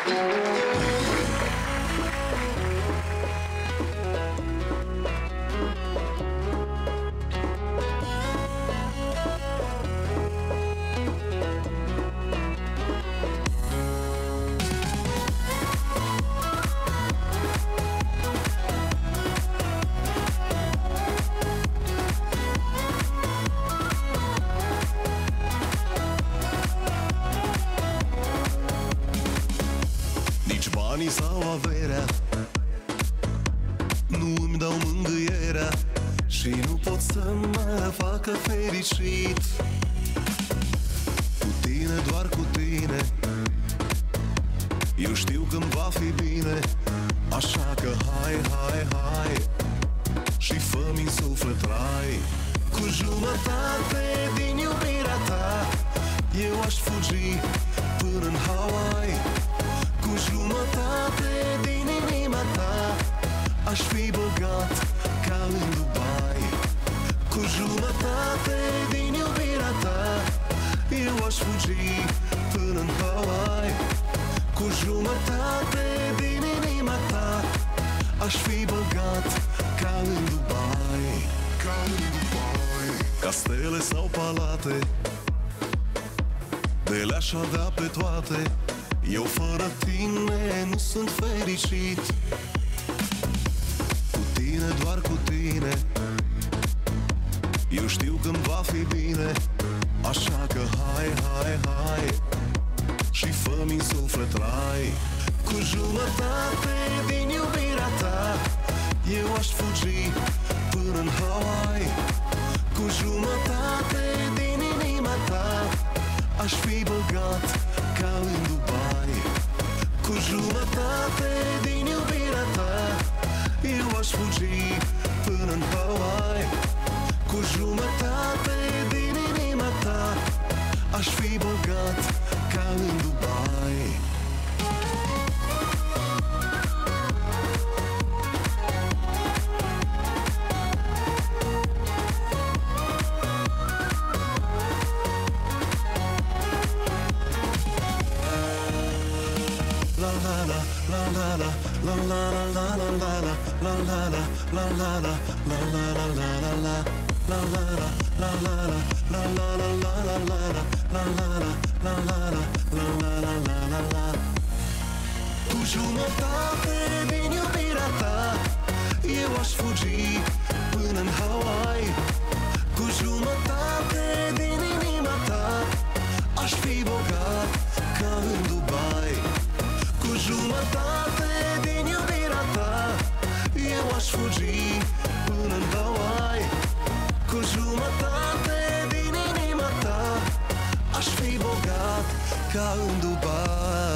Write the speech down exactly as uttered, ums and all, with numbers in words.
Banii sau averea nu îmi dau mângâierea și nu pot să mă facă fericit. Cu tine, doar cu tine, eu știu că-mi va fi bine. Așa că hai, hai, hai și fă-mi în suflet rai. Cu jumătate din iubirea ta eu aș fugi până în Hawaii. Cu jumătate din inima ta aș fi băgat ca în Dubai. Cu jumătate din iubirea ta eu aș fugi până în Hawaii. Cu jumătate din inima ta aș fi băgat ca în Dubai. Ca în Dubai. Castele sau palate, de le-aș avea pe toate, eu fără tine nu sunt fericit. Cu tine, doar cu tine, eu știu că-mi va fi bine. Așa că hai, hai, hai și fă-mi în suflet rai. Cu jumătate din iubirea ta eu aș fugi până în Hawaii. Cu jumătate din inima ta aș fi băgat ca în Dubai. Cu jumătate din iubirea ta eu aș fugi până în Hawaii. Cu jumătate din inima ta aș fi băgat ca în Dubai. Cu jumătate din iubirea ta eu aș fugi până în Hawaii. Cu jumătate din inima ta aș fi bogat ca în Dubai. Cu jumătate din iubirea ta eu aș fugi până în Hawaii. Cu jumătate din inima ta aș fi bogat ca în Dubai.